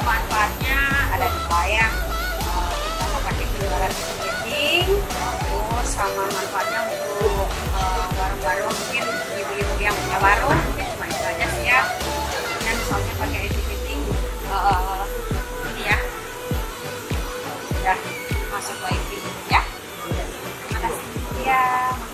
manfaatnya ada dua ya. Pertama pakai keluaran kepiting, terus sama manfaatnya untuk warung-warung, mungkin ibu-ibu yang punya warung, mungkin cuma itu aja sih ya. Dan soalnya pakai kepiting ini ya, udah masuk wifi ya. Terima kasih ya.